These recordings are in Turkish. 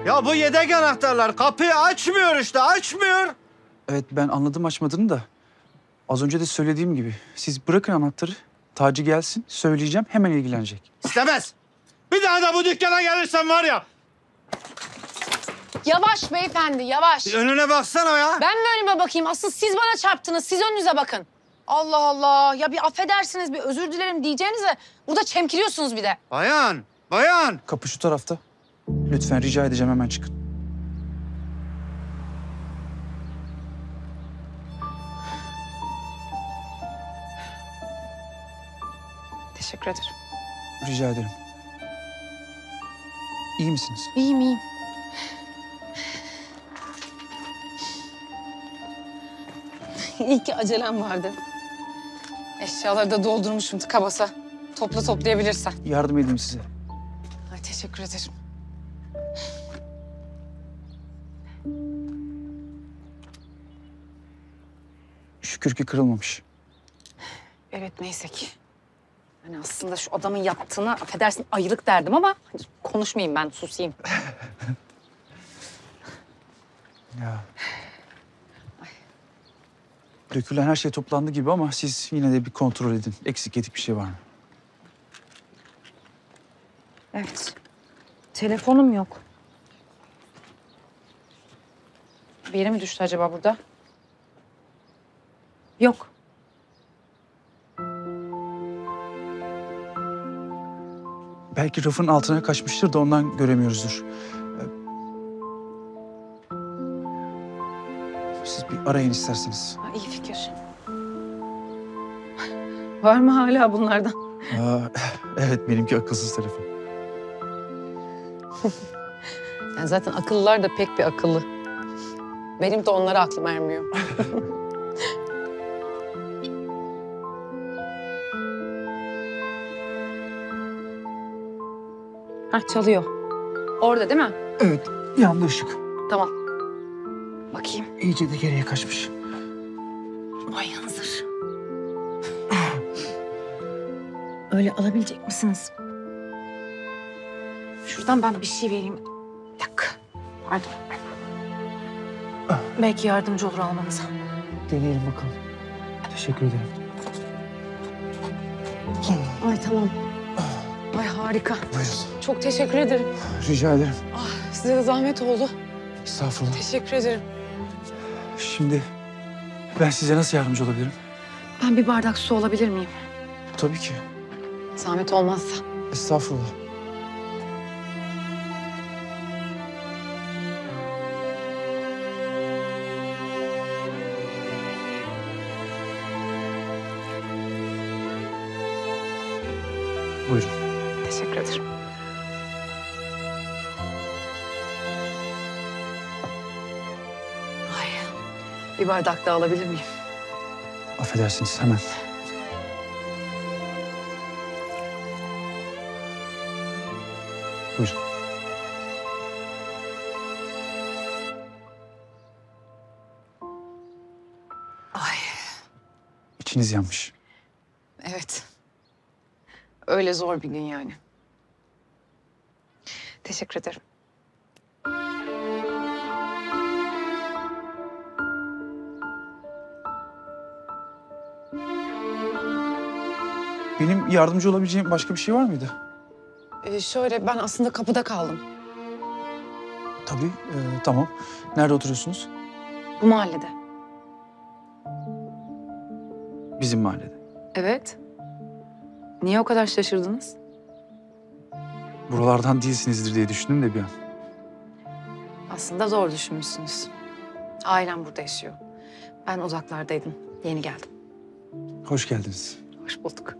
Ya bu yedek anahtarlar kapıyı açmıyor işte, açmıyor. Evet, ben anladım açmadığını da. Az önce de söylediğim gibi siz bırakın anahtarı. Taci gelsin, söyleyeceğim, hemen ilgilenecek. İstemez. Bir daha da bu dükkana gelirsen var ya. Yavaş beyefendi, yavaş. Önüne baksana ya. Ben mi önüme bakayım? Asıl siz bana çarptınız. Siz önünüze bakın. Allah Allah. Ya bir affedersiniz, bir özür dilerim diyeceğinize burada çemkiriyorsunuz bir de. Bayan, bayan. Kapı şu tarafta. Lütfen rica edeceğim, hemen çıkın. Teşekkür ederim. Rica ederim. İyi misiniz? İyiyim, iyiyim. İyi ki acelem vardı. Eşyaları da doldurmuşum tıka basa. Topla toplayabilirsen. Yardım edeyim size. Ay teşekkür ederim. Şükür ki kırılmamış. Evet neyse ki. Hani aslında şu adamın yaptığına affedersin ayılık derdim ama hani konuşmayayım ben susayım. Ya. Dökülen her şey toplandı gibi ama siz yine de bir kontrol edin. Eksik yedik bir şey var mı? Evet. Telefonum yok. Bir yere mi düştü acaba burada? Yok. Belki rafın altına kaçmıştır da ondan göremiyoruzdur. Siz bir arayın isterseniz. Ha, iyi fikir. Var mı hala bunlardan? Aa, evet, benimki akılsız telefon. Yani zaten akıllılar da pek bir akıllı. Benim de onlara aklım ermiyor. Hah çalıyor. Orada değil mi? Evet, yandı ışık. Tamam. Bakayım. İyice de geriye kaçmış. Vay hazır. Öyle alabilecek misiniz? Şuradan ben bir şey vereyim. Bir dakika. Pardon. Belki yardımcı olur almanıza. Deneyelim bakalım. Teşekkür ederim. Ay tamam. Ay harika. Buyurun. Çok teşekkür ederim. Rica ederim. Size de zahmet oldu. Estağfurullah. Teşekkür ederim. Şimdi ben size nasıl yardımcı olabilirim? Ben bir bardak su alabilir miyim? Tabii ki. Zahmet olmazsa. Estağfurullah. Buyurun. Teşekkür ederim. Ay, bir bardak daha alabilir miyim? Affedersiniz, hemen. Buyurun. Ay, İçiniz yanmış. evet. Öyle zor bir gün yani. Teşekkür ederim. Benim yardımcı olabileceğim başka bir şey var mıydı? Şöyle ben aslında kapıda kaldım. Tabii, tamam. Nerede oturuyorsunuz? Bu mahallede. Bizim mahallede. Evet. Niye o kadar şaşırdınız? Buralardan değilsinizdir diye düşündüm de bir an. Aslında zor düşünmüşsünüz. Ailem burada yaşıyor. Ben uzaklardaydım. Yeni geldim. Hoş geldiniz. Hoş bulduk.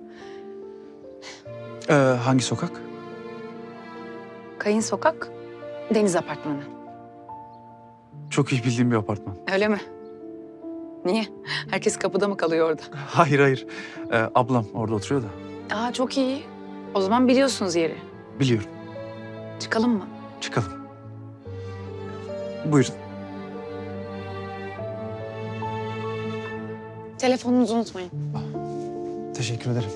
Hangi sokak? Kayın Sokak, Deniz Apartmanı. Çok iyi bildiğim bir apartman. Öyle mi? Niye? Herkes kapıda mı kalıyor orada? Hayır, hayır. Ablam orada oturuyor da. Aa çok iyi. O zaman biliyorsunuz yeri. Biliyorum. Çıkalım mı? Çıkalım. Buyurun. Telefonunuzu unutmayın. Teşekkür ederim.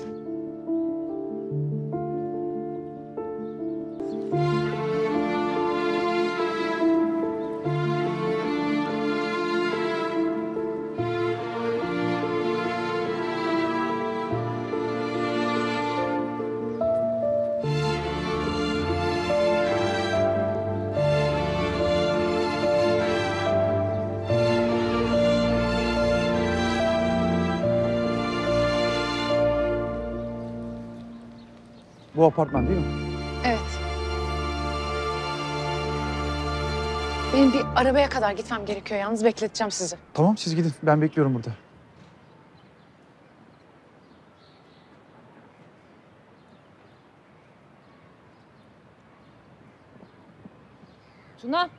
Bu apartman değil mi? Evet. Benim bir arabaya kadar gitmem gerekiyor. Yalnız bekleteceğim sizi. Tamam siz gidin. Ben bekliyorum burada. Tuna.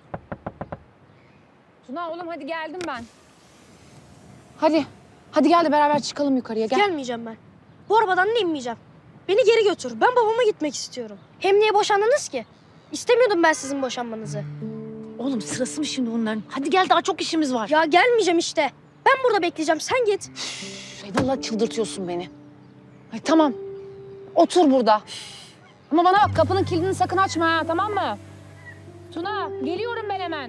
Tuna oğlum hadi geldim ben. Hadi. Hadi gel de beraber çıkalım yukarıya gel. Gelmeyeceğim ben. Bu arabadan da inmeyeceğim. Beni geri götür. Ben babama gitmek istiyorum. Hem niye boşandınız ki? İstemiyordum ben sizin boşanmanızı. Oğlum sırası mı şimdi onların? Hadi gel daha çok işimiz var. Ya gelmeyeceğim işte. Ben burada bekleyeceğim. Sen git. Ay vallahi çıldırtıyorsun beni. Ay tamam. Otur burada. Ama bana bak kapının kilidini sakın açma ha tamam mı? Tuna geliyorum ben hemen.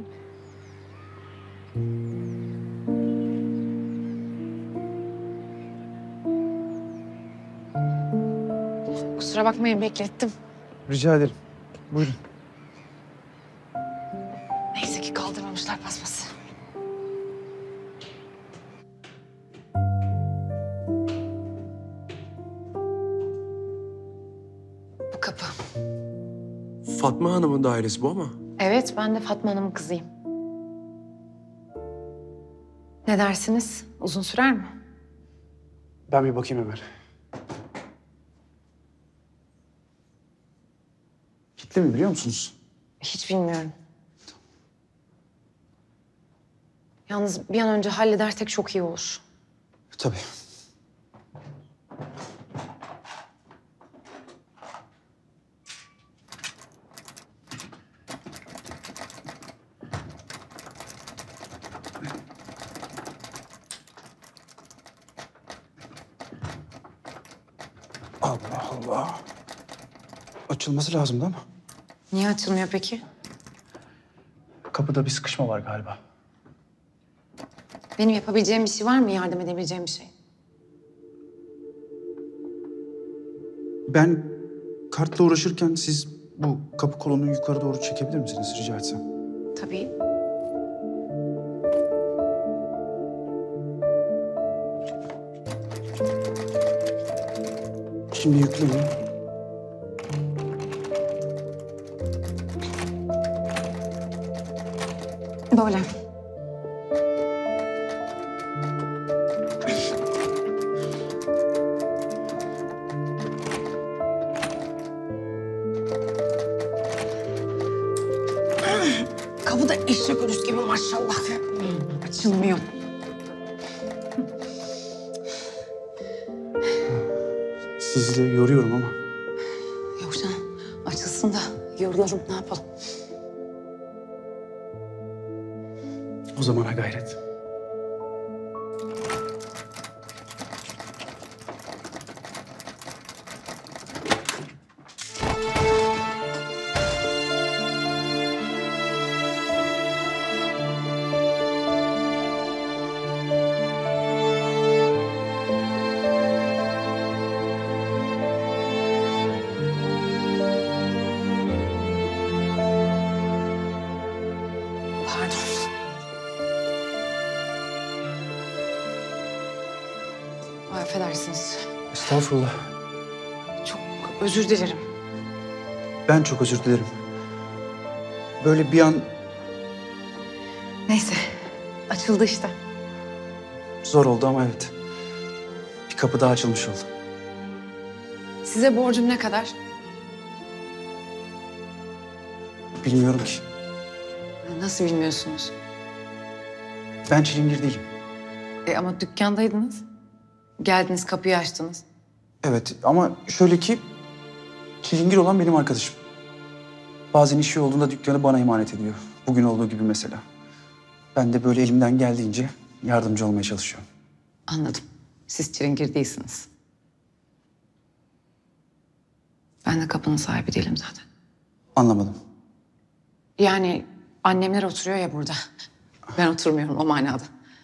Kusura bakmayın beklettim. Rica ederim. Buyurun. Neyse ki kaldırmamışlar paspası. Bu kapı. Fatma Hanım'ın dairesi bu ama. Evet ben de Fatma Hanım'ın kızıyım. Ne dersiniz? Uzun sürer mi? Ben bir bakayım hemen. Kilitli mi biliyor musunuz? Hiç bilmiyorum. Yalnız bir an önce halledersek çok iyi olur. Tabii. Allah Allah. Açılması lazımdı ama Niye açılmıyor peki? kapıda bir sıkışma var galiba. Benim yapabileceğim bir şey var mı? Yardım edebileceğim bir şey. Ben kartla uğraşırken siz bu kapı kolunu yukarı doğru çekebilir misiniz rica etsem? Tabii. Şimdi yükleyin. Böyle. Kapı da eşek ölüsü gibi maşallah. Açılmıyor. Sizi de yoruyorum ama. Yok canım. Açılsın da yorulalım. Ne yapalım? O zamana gayret. Pardon. Ay, affedersiniz. Estağfurullah. Çok özür dilerim. Ben çok özür dilerim. Böyle bir an Neyse. Açıldı işte. zor oldu ama evet. Bir kapı daha açılmış oldu. Size borcum ne kadar? Bilmiyorum ki. Nasıl bilmiyorsunuz? Ben çilingir değilim. Ama dükkandaydınız. Geldiniz kapıyı açtınız. Evet ama şöyle ki çilingir olan benim arkadaşım. Bazen işi olduğunda dükkanı bana emanet ediyor. Bugün olduğu gibi mesela. Ben de böyle elimden geldiğince yardımcı olmaya çalışıyorum. Anladım. Siz çilingir değilsiniz. Ben de kapının sahibi değilim zaten. Anlamadım. Yani annemler oturuyor ya burada. Ben oturmuyorum o manada.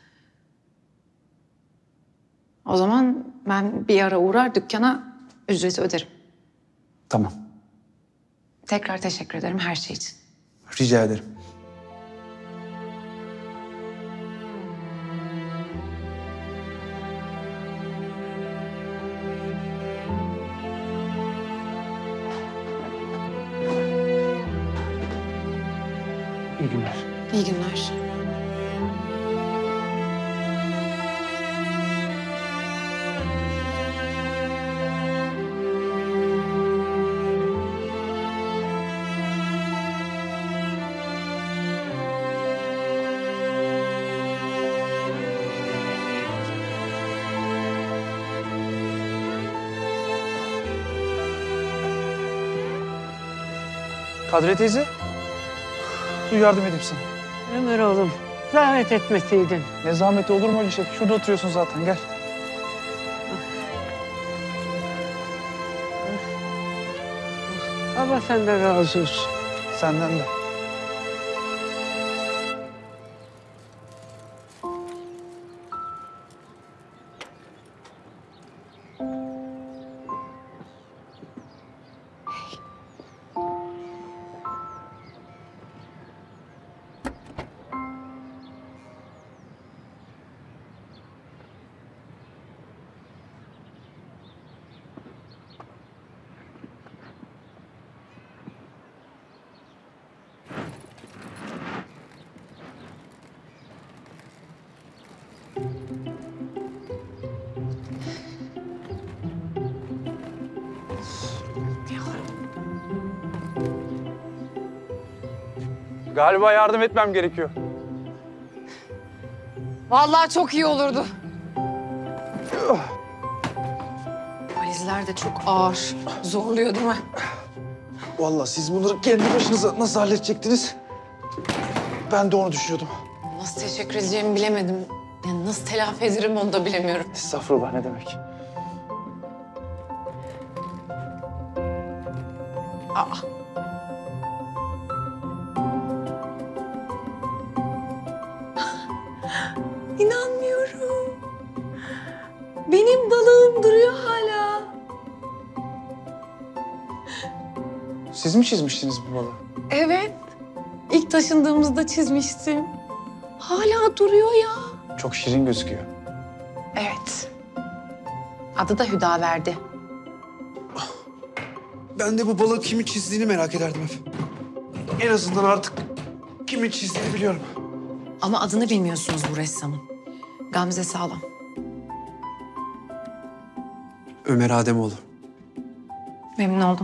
O zaman ben bir ara uğrar dükkana ücreti öderim. Tamam. Tekrar teşekkür ederim her şey için. Rica ederim. İyi günler. İyi günler. Kadriye teyze. Dur yardım edeyim sana. Ömer oğlum, zahmet etmeseydin. Ne zahmeti olur mu öyle şey? Şurada oturuyorsun zaten gel. Allah senden razı olsun. Senden de. Galiba yardım etmem gerekiyor. Vallahi çok iyi olurdu. Valizler de çok ağır. Zorluyor değil mi? Vallahi siz bunları kendi başınıza nasıl halledecektiniz? Ben de onu düşünüyordum. Nasıl teşekkür edeceğimi bilemedim. Yani nasıl telafi ederim onu da bilemiyorum. Estağfurullah ne demek? Aa. İnanmıyorum. Benim balığım duruyor hala. Siz mi çizmiştiniz bu balığı? Evet. İlk taşındığımızda çizmiştim. Hala duruyor ya. Çok şirin gözüküyor. Evet. Adı da Hüdaverdi. Ben de bu balığı kimin çizdiğini merak ederdim hep. En azından artık kimin çizdiğini biliyorum. Ama adını bilmiyorsunuz bu ressamın. Gamze Sağlam. Ömer Ademoğlu. Memnun oldum.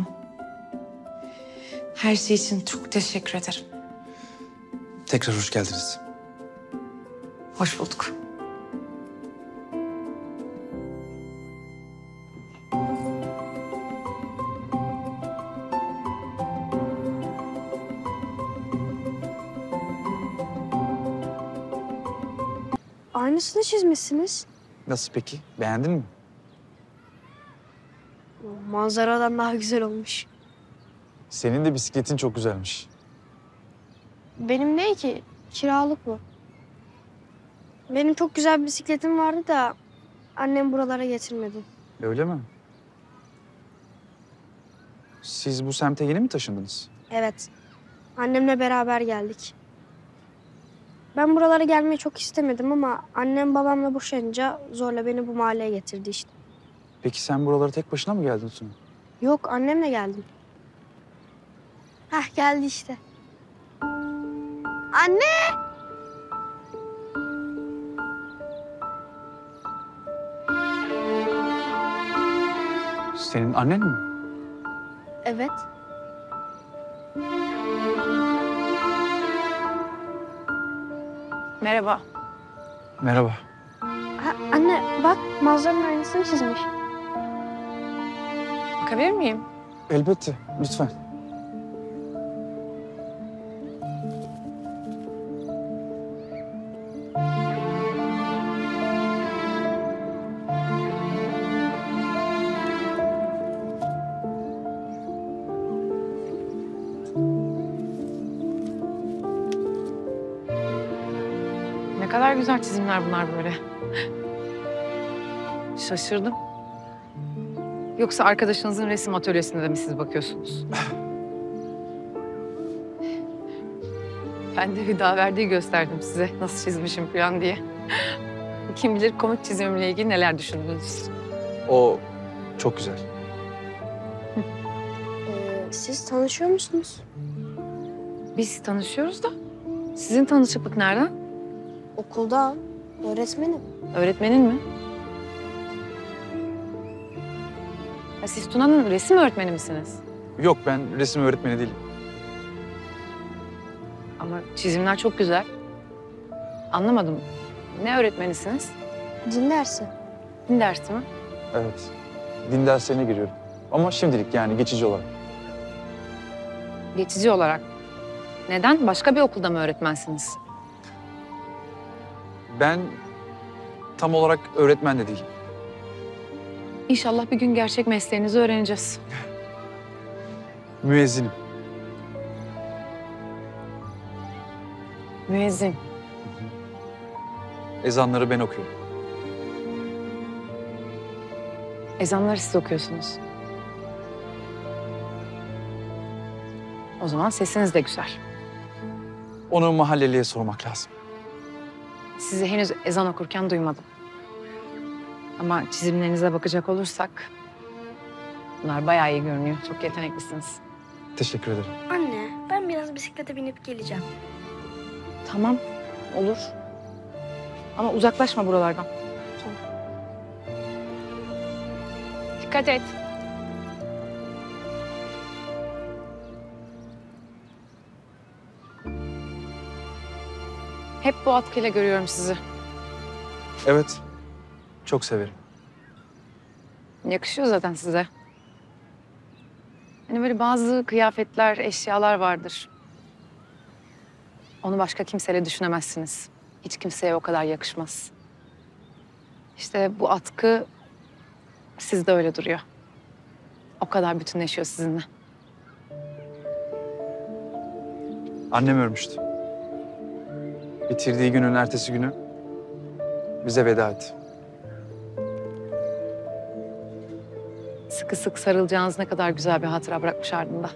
Her şey için çok teşekkür ederim. Tekrar hoş geldiniz. Hoş bulduk. Aynısını çizmişsiniz. Nasıl peki? Beğendin mi? Manzaradan daha güzel olmuş. Senin de bisikletin çok güzelmiş. Benim değil ki. Kiralık bu. Benim çok güzel bir bisikletim vardı da annem buralara getirmedi. Öyle mi? Siz bu semte yeni mi taşındınız? Evet. Annemle beraber geldik. Ben buralara gelmeyi çok istemedim ama annem babamla boşanınca zorla beni bu mahalleye getirdi işte. Peki sen buralara tek başına mı geldin Sunu? Yok, annemle geldim. Hah, geldi işte. Anne! Senin annen mi? Evet. Merhaba. Merhaba. Ha, anne bak, manzaranın aynısını çizmiş. Bakabilir miyim? Elbette, lütfen. Ne kadar güzel çizimler bunlar böyle. Şaşırdım. Yoksa arkadaşınızın resim atölyesinde de mi siz bakıyorsunuz? Ben de Hüdaverdi'yi gösterdim size nasıl çizmişim falan diye. Kim bilir komik çizimimle ilgili neler düşündünüz. O çok güzel. Siz tanışıyor musunuz? Biz tanışıyoruz da Sizin tanışıklık nereden? Okulda öğretmenim. Öğretmenin mi? Ya siz Tuna'nın resim öğretmeni misiniz? Yok, ben resim öğretmeni değilim. Ama çizimler çok güzel. Anlamadım. Ne öğretmenisiniz? Din dersi. Din dersi mi? Evet. Din derslerine giriyorum. Ama şimdilik yani geçici olarak. Geçici olarak. Neden? Başka bir okulda mı öğretmensiniz? Ben tam olarak öğretmen de değilim. İnşallah bir gün gerçek mesleğinizi öğreneceğiz. Müezzinim. Müezzin. Ezanları ben okuyorum. Ezanları siz okuyorsunuz. O zaman sesiniz de güzel. Onu mahalleliye sormak lazım. Sizi henüz ezan okurken duymadım. Ama çizimlerinize bakacak olursak... bunlar bayağı iyi görünüyor. Çok yeteneklisiniz. Teşekkür ederim. Anne, ben biraz bisiklete binip geleceğim. Tamam, olur. Ama uzaklaşma buralardan. Tamam. Dikkat et. Hep bu atkıyla görüyorum sizi. Evet. Çok severim. Yakışıyor zaten size. Hani böyle bazı kıyafetler, eşyalar vardır. Onu başka kimseyle düşünemezsiniz. Hiç kimseye o kadar yakışmaz. İşte bu atkı sizde öyle duruyor. O kadar bütünleşiyor sizinle. Annem ölmüştü. Bitirdiği günün ertesi günü bize veda etti. Sıkı sık sarılacağınız ne kadar güzel bir hatıra bırakmış ardında.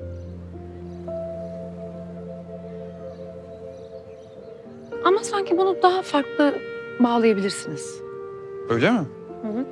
Ama sanki bunu daha farklı bağlayabilirsiniz. Öyle mi? Hı hı.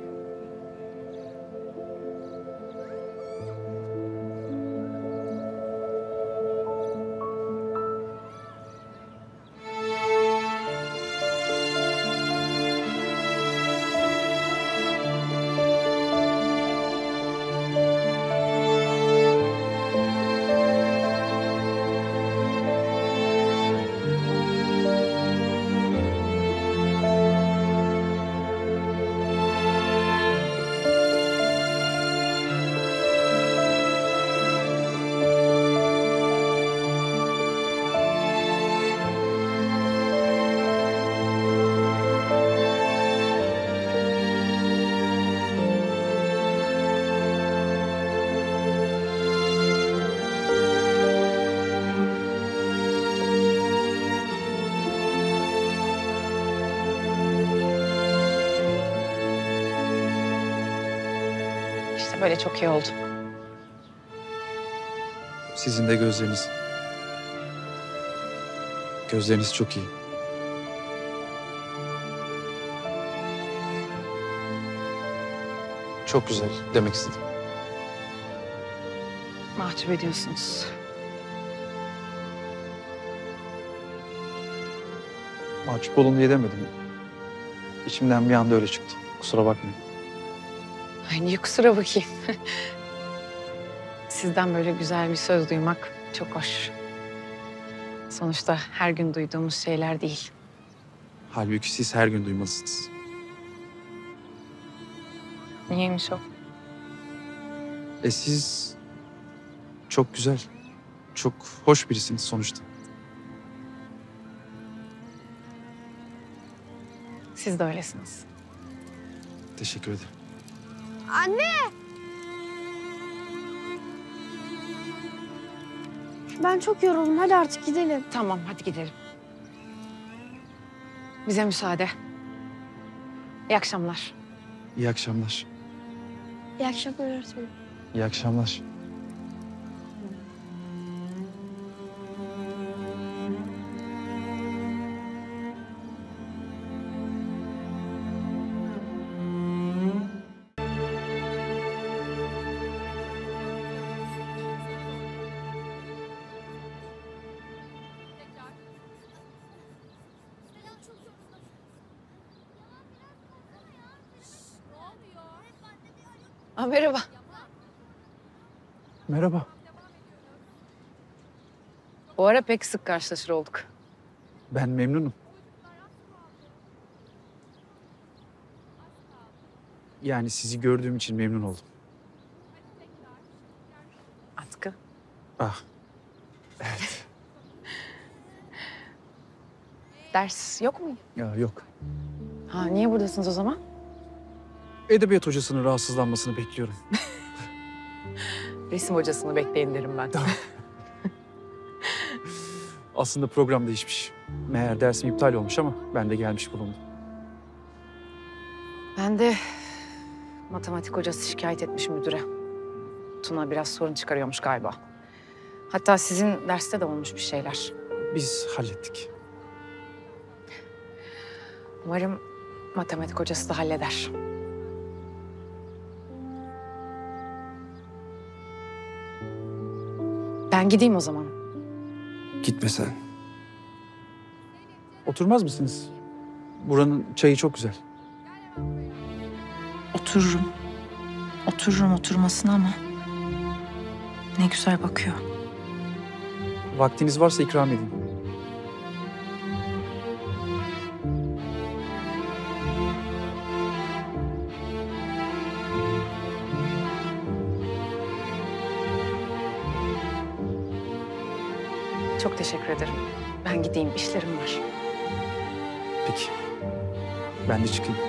İşte böyle çok iyi oldu. Sizin de gözleriniz. Gözleriniz çok iyi. Çok güzel demek istedim. Mahcup ediyorsunuz. Mahcup olun diye demedim. İçimden bir anda öyle çıktı. Kusura bakmayın. Ay niye kusura bakayım. Sizden böyle güzel bir söz duymak çok hoş. Sonuçta her gün duyduğumuz şeyler değil. Halbuki siz her gün duymalısınız. Niyeymiş o? Siz çok güzel, çok hoş birisiniz sonuçta. Siz de öylesiniz. Teşekkür ederim. Anne! Ben çok yoruldum. Hadi artık gidelim. Tamam hadi gidelim. Bize müsaade. İyi akşamlar. İyi akşamlar. İyi akşamlar öğretmenim. İyi akşamlar. Merhaba. Merhaba. Bu ara pek sık karşılaşır olduk. Ben memnunum. Yani sizi gördüğüm için memnun oldum. Atkı. Ah, Ders yok mu? ya yok. Ha, niye buradasınız o zaman? Edebiyat hocasının rahatsızlanmasını bekliyorum. Resim hocasını bekleyin derim ben. Aslında program değişmiş. Meğer dersim iptal olmuş ama ben de gelmiş bulundum. Ben de matematik hocası şikayet etmiş müdüre. Tuna biraz sorun çıkarıyormuş galiba. Hatta sizin derste de olmuş bir şeyler. Biz hallettik. Umarım matematik hocası da halleder. Ben gideyim o zaman. Gitme sen. Oturmaz mısınız? Buranın çayı çok güzel. Otururum. Otururum oturmasına ama ne güzel bakıyor. Vaktiniz varsa ikram edeyim. Çok teşekkür ederim. Ben gideyim, işlerim var. Peki. Ben de çıkayım.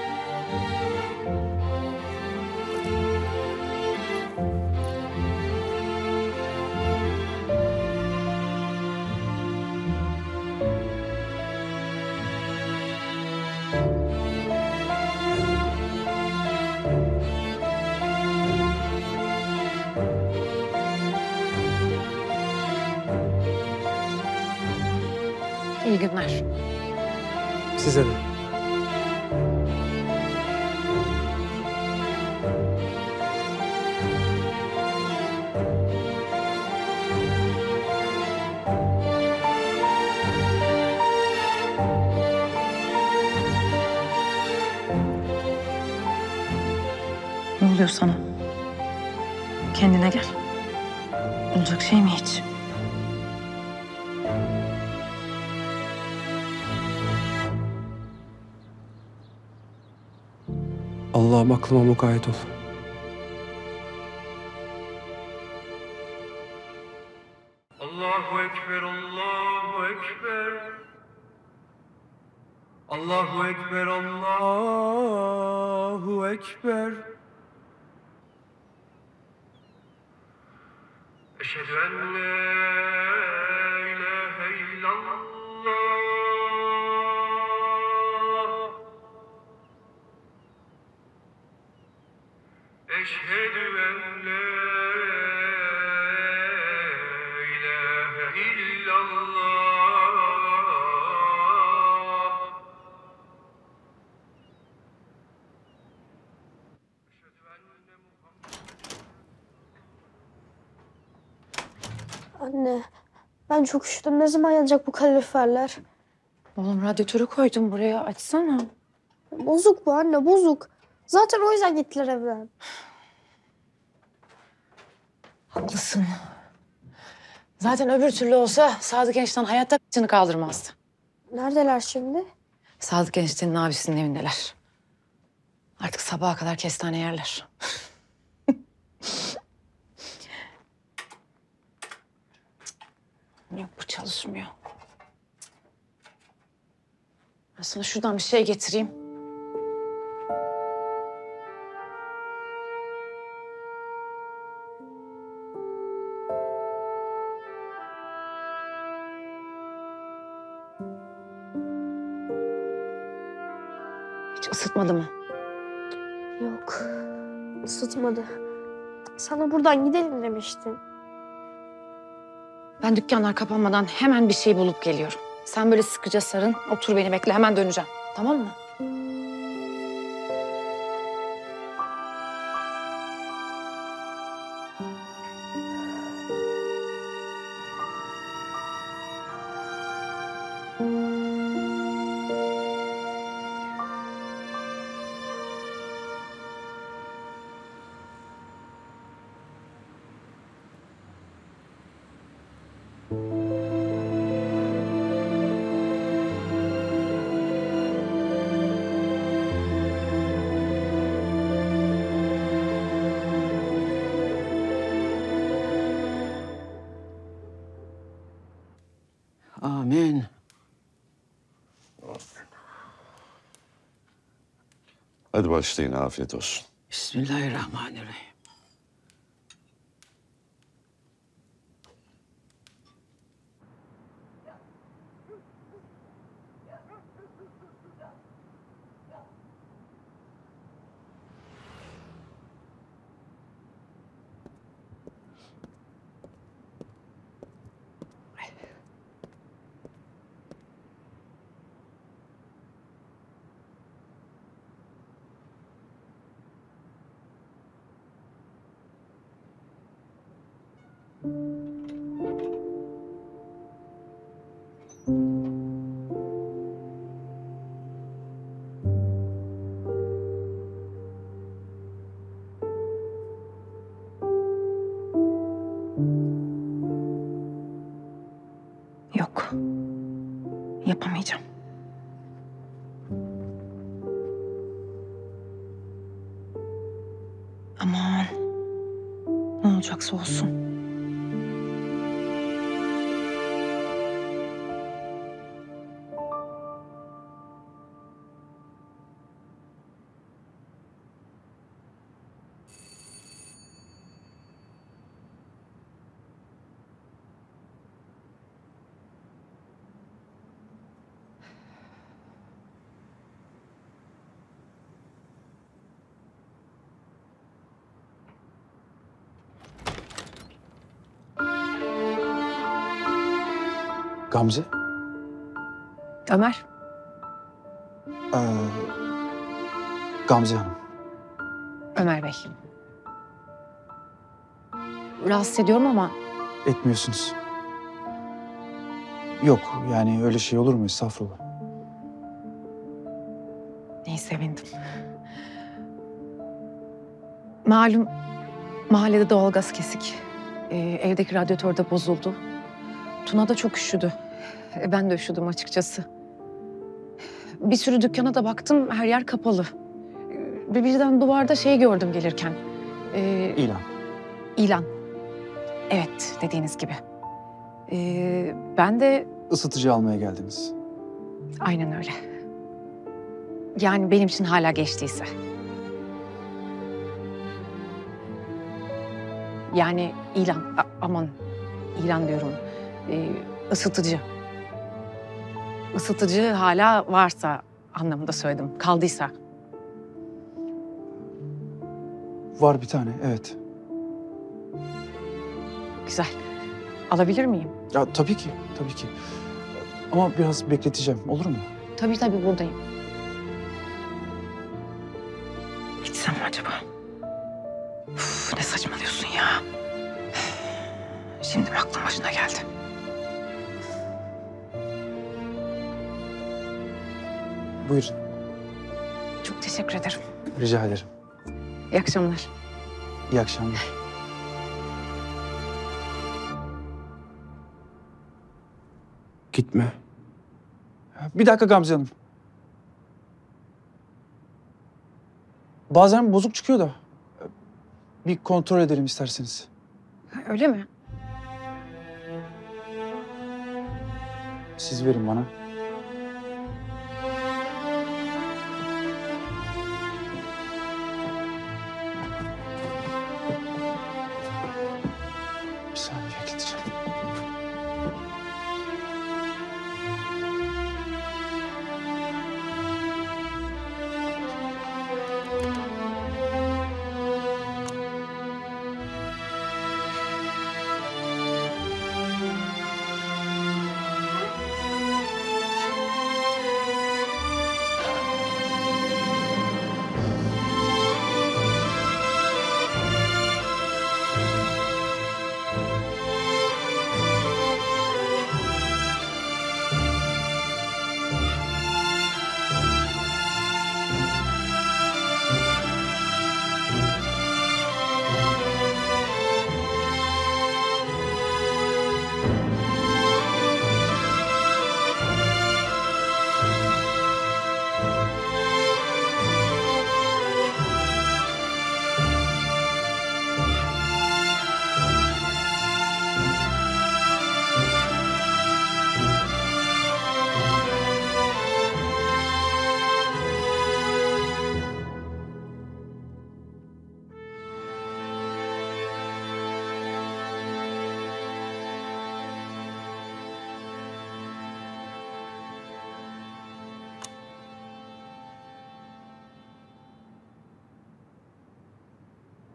İyi günler. Size de. Ne oluyor sana? Kendine gel. Olacak şey mi hiç? Allah'ım aklıma mukayyet ol. Allahu Ekber, Allahu Ekber. Allahu Ekber, Allahu Ekber. Eşhedü en la ilahe illallah. Eşhedü en la ilahe illallah. Eşhedü enne Anne, ben çok üşüdüm. Ne zaman yanacak bu kaloriferler? Oğlum radyatörü koydum buraya. Açsana. Bozuk bu anne, bozuk. Zaten o yüzden gittiler evden. Haklısın. Zaten öbür türlü olsa Sadık Enişten hayatta c***ını kaldırmazdı. Neredeler şimdi? Sadık Enişte'nin abisinin evindeler. Artık sabaha kadar kestane yerler. Yok, bu çalışmıyor. Ben sana şuradan bir şey getireyim. Hiç ısıtmadı mı? Yok, ısıtmadı. Sana buradan gidelim demiştim. Ben dükkanlar kapanmadan hemen bir şey bulup geliyorum. Sen böyle sıkıca sarın, otur beni bekle, hemen döneceğim. Tamam mı? Amin. Hadi başlayın, afiyet olsun. Bismillahirrahmanirrahim. Yok. Yapamayacağım. Aman. Ne olacaksa olsun. Gamze. Ömer. Ee, Gamze Hanım. Ömer Bey. Rahatsız ediyorum ama Etmiyorsunuz. Yok yani öyle şey olur mu? Estağfurullah. iyi sevindim. Malum mahallede doğalgaz kesik. Evdeki radyatör de bozuldu. Tuna da çok üşüdü. Ben de üşüdüm açıkçası. Bir sürü dükkana da baktım, her yer kapalı. Birden duvarda şey gördüm gelirken. İlan. İlan. Evet, dediğiniz gibi. Ben de Isıtıcı almaya geldiniz. aynen öyle. Yani benim için hala geçtiyse. Yani ilan, aman ilan diyorum. Isıtıcı. Isıtıcı hala varsa anlamında söyledim. Kaldıysa. Var bir tane, evet. Güzel. Alabilir miyim? Ya tabii ki, tabii ki. Ama biraz bekleteceğim, olur mu? Tabii buradayım. Gitsem mi acaba? Uf, ne saçmalıyorsun ya? Şimdi mi aklım başına geldi? Buyurun, Çok teşekkür ederim. rica ederim. İyi akşamlar. İyi akşamlar. Gitme. Bir dakika Gamze Hanım. Bazen bozuk çıkıyor da. Bir kontrol edelim isterseniz. Öyle mi? Siz verin bana. Bir saniye bekleteceğim.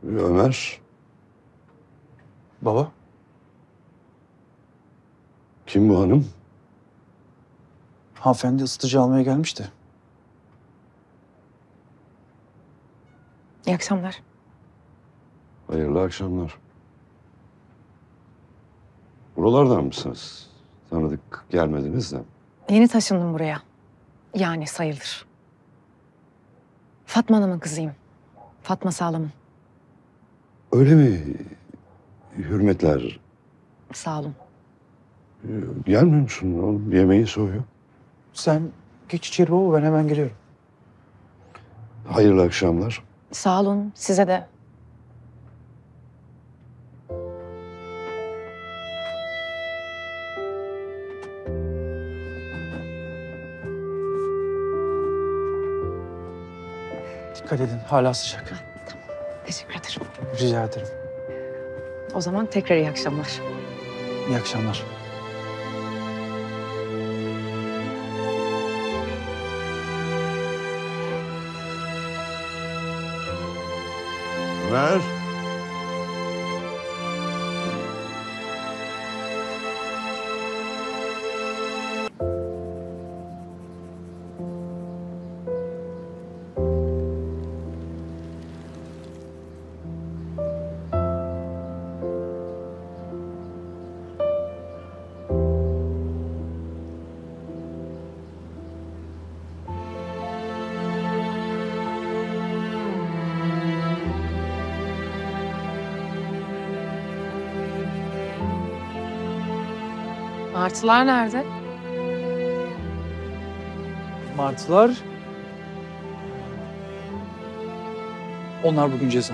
Ömer, Baba, kim bu hanım? hanımefendi ısıtıcı almaya gelmişti. İyi akşamlar. Hayırlı akşamlar. Buralardan mısınız? Tanıdık gelmediniz de. Yeni taşındım buraya. Yani sayılır. Fatma Hanım'ın kızıyım. Fatma Sağlam'ın. Öyle mi? Hürmetler. Sağ olun. Gelmiyor musun oğlum? Yemeği soğuyor. Sen geç içeri baba, ben hemen geliyorum. Hayırlı akşamlar. Sağ olun. Size de. Dikkat edin, hala sıcak. Teşekkür ederim. Rica ederim. O zaman tekrar iyi akşamlar. İyi akşamlar. Ömer. Martılar nerede? Martılar... Onlar bugün ceza.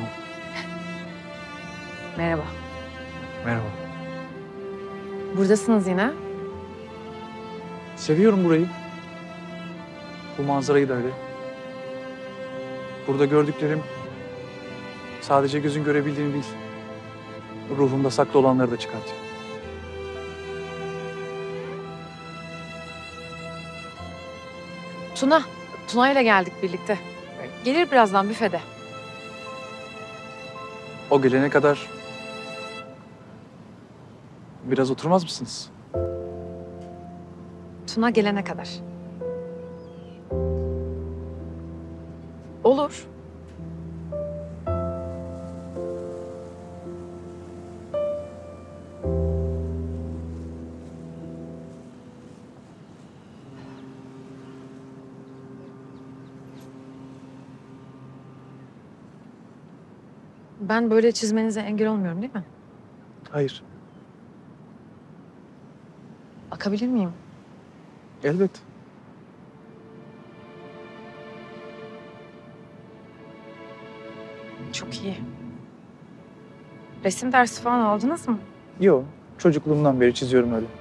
Merhaba. Merhaba. Buradasınız yine. Seviyorum burayı. Bu manzarayı da öyle. Burada gördüklerim sadece gözün görebildiğini değil, ruhumda saklı olanları da çıkartıyor. Tuna ile geldik birlikte. Gelir birazdan büfede. O gelene kadar biraz oturmaz mısınız? Tuna gelene kadar. Olur. Ben böyle çizmenize engel olmuyorum değil mi? Hayır, Bakabilir miyim? elbet. Çok iyi. Resim dersi falan aldınız mı? Yo, çocukluğumdan beri çiziyorum öyle.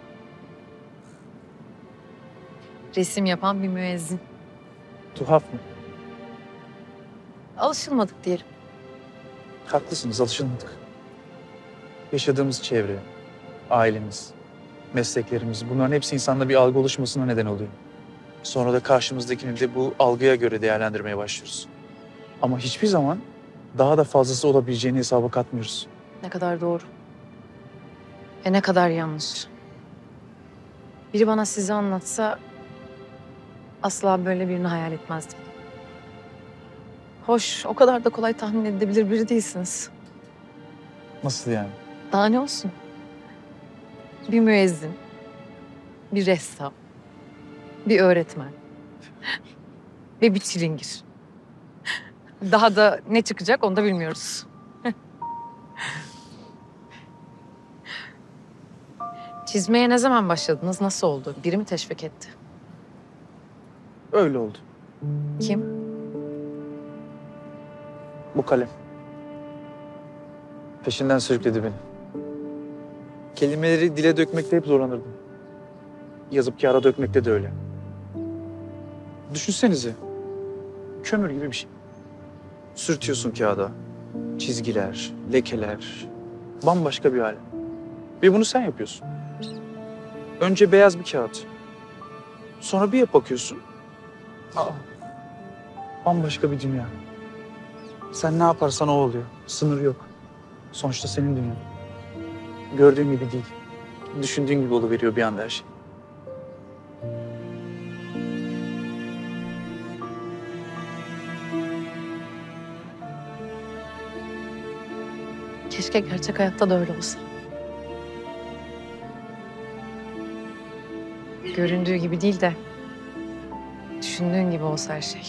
Resim yapan bir müezzin. Tuhaf mı? Alışılmadık diyelim. Haklısınız, alışılmadık. Yaşadığımız çevre, ailemiz, mesleklerimiz, bunların hepsi insanda bir algı oluşmasına neden oluyor. Sonra da karşımızdakini de bu algıya göre değerlendirmeye başlıyoruz. Ama hiçbir zaman daha da fazlası olabileceğini hesaba katmıyoruz. Ne kadar doğru. Ne kadar yanlış. Biri bana sizi anlatsa asla böyle birini hayal etmezdim. Hoş, o kadar da kolay tahmin edilebilir biri değilsiniz. Nasıl yani? Daha ne olsun? Bir müezzin, bir ressam, bir öğretmen ve bir çilingir. Daha da ne çıkacak onu da bilmiyoruz. Çizmeye ne zaman başladınız? Nasıl oldu? Biri mi teşvik etti? Öyle oldu. Kim? Bu kalem. Peşinden sürükledi beni. Kelimeleri dile dökmekte hep zorlanırdım. Yazıp kağıda dökmekte de öyle. Düşünsenize. Kömür gibi bir şey. Sürtüyorsun kağıda. Çizgiler, lekeler. Bambaşka bir alem. Ve bunu sen yapıyorsun. Önce beyaz bir kağıt. Sonra bir bakıyorsun. Aa, bambaşka bir dünya. Sen ne yaparsan o oluyor. Sınır yok. Sonuçta senin dünyan. Gördüğün gibi değil. Düşündüğün gibi oluveriyor bir anda her şey. Keşke gerçek hayatta da öyle olsa. Göründüğü gibi değil de düşündüğün gibi olsa her şey.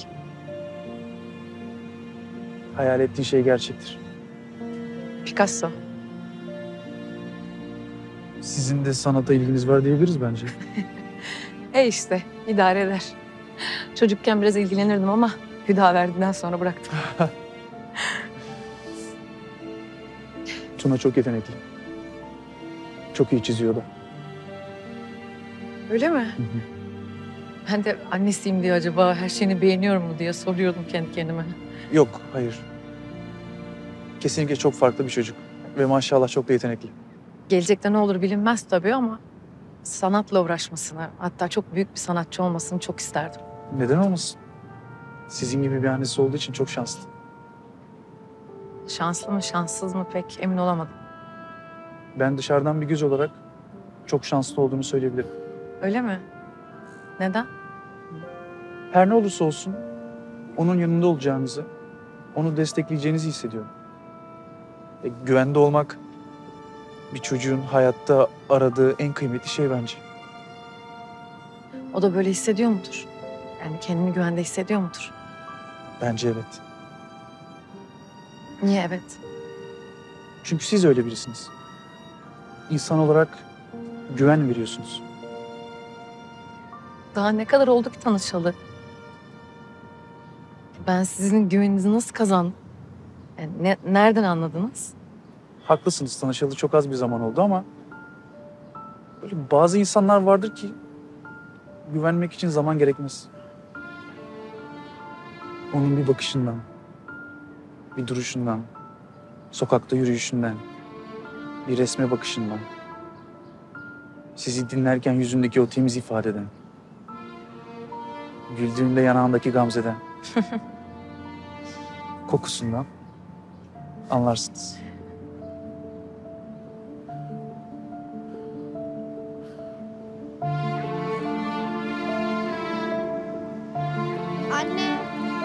Hayal ettiğin şey gerçektir. Picasso. Sizin de sanata ilginiz var diyebiliriz bence. İşte idare eder. Çocukken biraz ilgilenirdim ama Hüdaverdi'den sonra bıraktım. Tuna çok yetenekli. Çok iyi çiziyor da. Öyle mi? Ben de annesiyim diye acaba her şeyini beğeniyor mu diye soruyordum kendi kendime. Yok, hayır. Kesinlikle çok farklı bir çocuk. Ve maşallah çok da yetenekli. Gelecekte ne olur bilinmez tabii ama sanatla uğraşmasını, hatta çok büyük bir sanatçı olmasını çok isterdim. Neden olmasın? Sizin gibi bir annesi olduğu için çok şanslı. Şanslı mı, şanssız mı pek emin olamadım. Ben dışarıdan bir göz olarak çok şanslı olduğunu söyleyebilirim. Öyle mi? Neden? Her ne olursa olsun onun yanında olacağınızı, onu destekleyeceğinizi hissediyorum. Güvende olmak bir çocuğun hayatta aradığı en kıymetli şey bence. O da böyle hissediyor mudur? Yani kendini güvende hissediyor mudur? Bence evet. Niye evet? Çünkü siz öyle birisiniz. İnsan olarak güven veriyorsunuz. Daha ne kadar oldu ki tanışalı? Ben sizin güveninizi nasıl kazandım? Yani nereden anladınız? Haklısınız, tanışalı çok az bir zaman oldu ama böyle bazı insanlar vardır ki güvenmek için zaman gerekmez. Onun bir bakışından, bir duruşundan, sokakta yürüyüşünden, bir resme bakışından, sizi dinlerken yüzündeki o temiz ifadeden, güldüğünde yanağındaki gamzeden, kokusundan anlarsınız. Anne.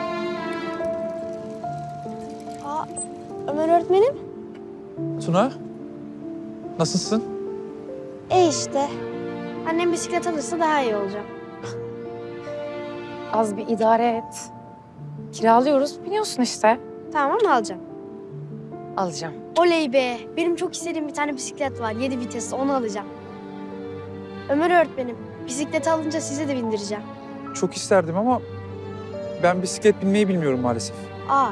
Aa, Ömer öğretmenim. Tuna, nasılsın? İşte. Annem bisiklet alırsa daha iyi olacağım. Az bir idare et. Kiralıyoruz biliyorsun işte. Tamam mı alacağım? Alacağım. Oley be. Benim çok istediğim bir tane bisiklet var. 7 vitesli, onu alacağım. Ömer öğretmenim, bisikleti alınca size de bindireceğim. Çok isterdim ama ben bisiklet binmeyi bilmiyorum maalesef. Aa.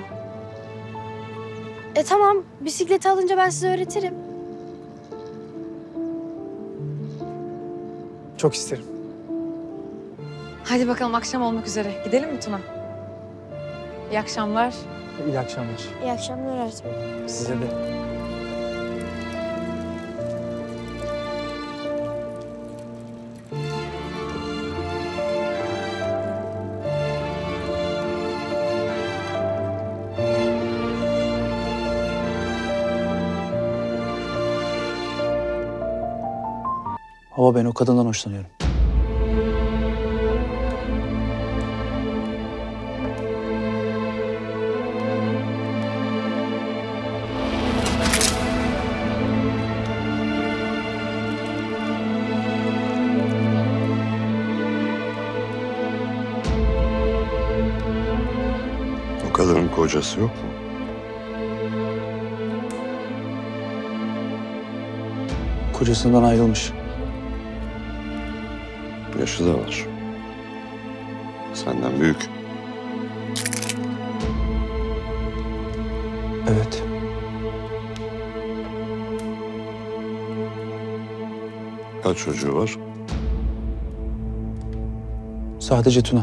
Tamam, bisikleti alınca ben size öğretirim. Çok isterim. Hadi bakalım akşam olmak üzere. Gidelim mi Tuna? İyi akşamlar. İyi akşamlar. İyi akşamlar öğretmenim. Size de. Ama ben o kadından hoşlanıyorum. O kadının kocası yok mu? Kocasından ayrılmış. Yaşı da var. Senden büyük. Evet. Kaç çocuğu var? Sadece Tuna.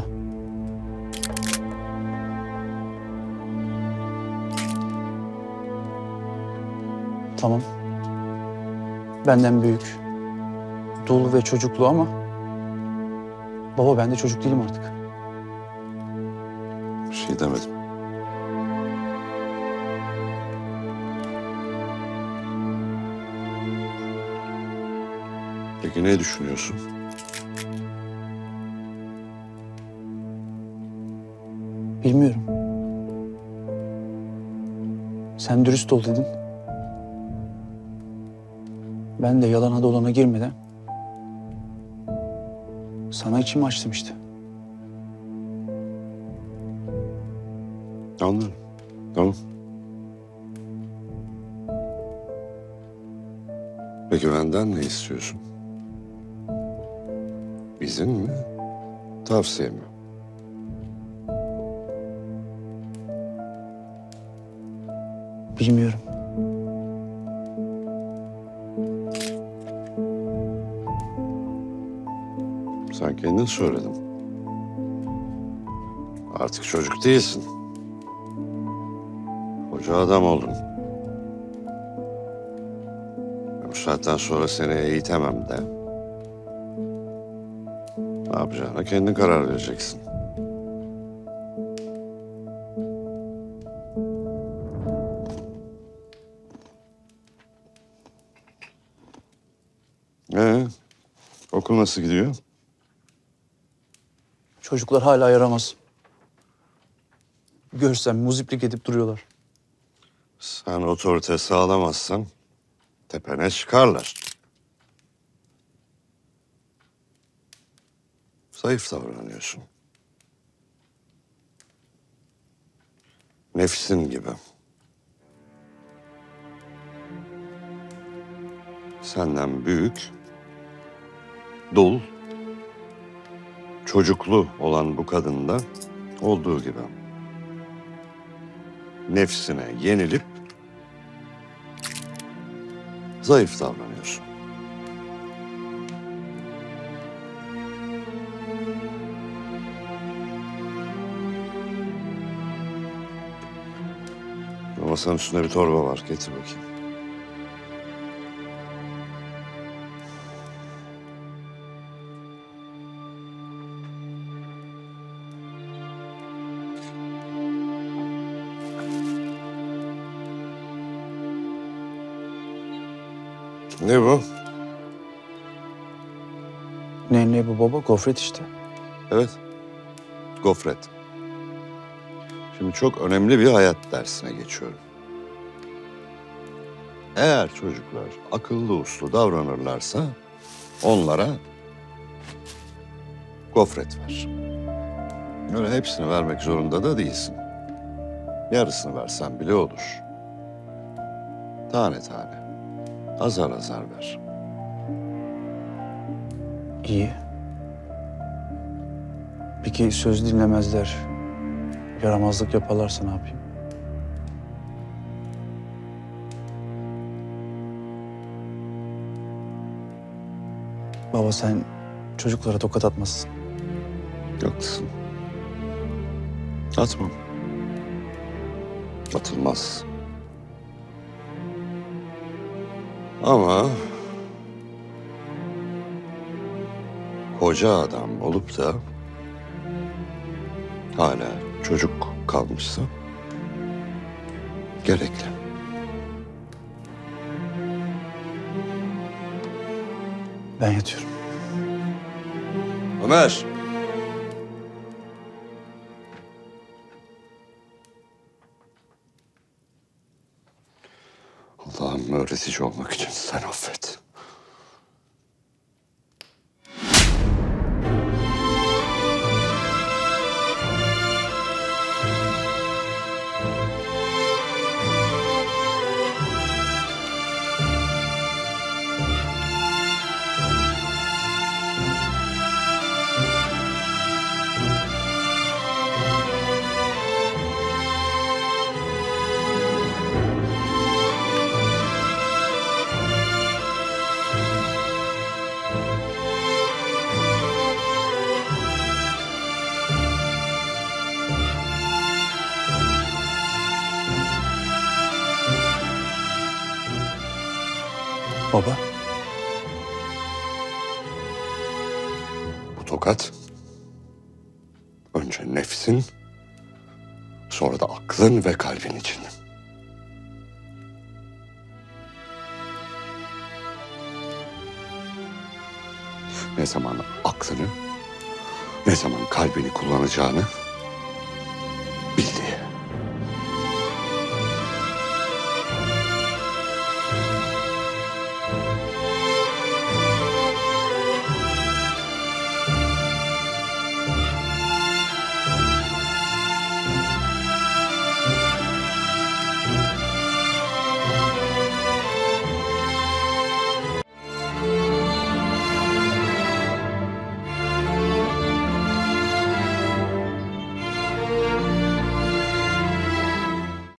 Tamam. Benden büyük. Dul ve çocuklu ama baba ben de çocuk değilim artık. Bir şey demedim. Peki ne düşünüyorsun? Bilmiyorum. Sen dürüst ol dedin. Ben de yalana dolana girmeden sana içimi açtım işte. Anladım. Tamam. Peki benden ne istiyorsun? İzin mi? Tavsiye mi? Bilmiyorum. Sen kendin söyledin. Artık çocuk değilsin. Koca adam oldun. Bu saatten sonra seni eğitemem de. Ne yapacağına kendin karar vereceksin. Okul nasıl gidiyor? Çocuklar hala yaramaz. Görsem muziplik edip duruyorlar. Sen otorite sağlamazsan tepene çıkarlar. Zayıf davranıyorsun. Nefsin gibi. Senden büyük, dul, çocuklu olan bu kadında olduğu gibi. Nefsine yenilip zayıf davranıyorsun. Masanın üstünde bir torba var. Getir bakayım. Ne bu? Ne bu baba? Gofret işte. Evet. Gofret. Şimdi çok önemli bir hayat dersine geçiyorum. Eğer çocuklar akıllı uslu davranırlarsa onlara gofret ver. Öyle hepsini vermek zorunda da değilsin. Yarısını versen bile olur. Tane tane, azar azar ver. İyi. Peki söz dinlemezler, yaramazlık yaparlarsa ne yapayım? Baba sen çocuklara tokat atmazsın. Haklısın. Atmam. Atılmaz. Ama koca adam olup da hala çocuk kalmışsa gerekli. Ben yatıyorum. Ömer. Allah'ım öğretici olmak için sen affet. Baba. Bu tokat önce nefsin, sonra da aklın ve kalbin için. ne zaman aklını, ne zaman kalbini kullanacağını